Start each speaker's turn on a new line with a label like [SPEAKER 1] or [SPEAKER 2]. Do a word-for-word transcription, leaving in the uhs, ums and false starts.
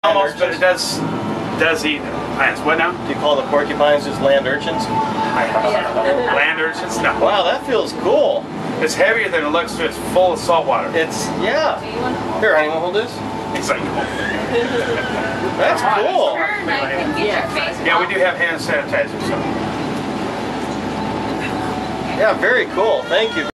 [SPEAKER 1] Almost, but it does does eat plants. What now?
[SPEAKER 2] Do you call the porcupines just land urchins?
[SPEAKER 1] Land urchins? No.
[SPEAKER 2] Wow, that feels cool.
[SPEAKER 1] It's heavier than it looks, so it's full of salt water.
[SPEAKER 2] It's, yeah. Here, anyone hold this?
[SPEAKER 1] It's like,
[SPEAKER 2] that's cool.
[SPEAKER 1] yeah, we do have hand sanitizer. So.
[SPEAKER 2] Yeah, very cool. Thank you.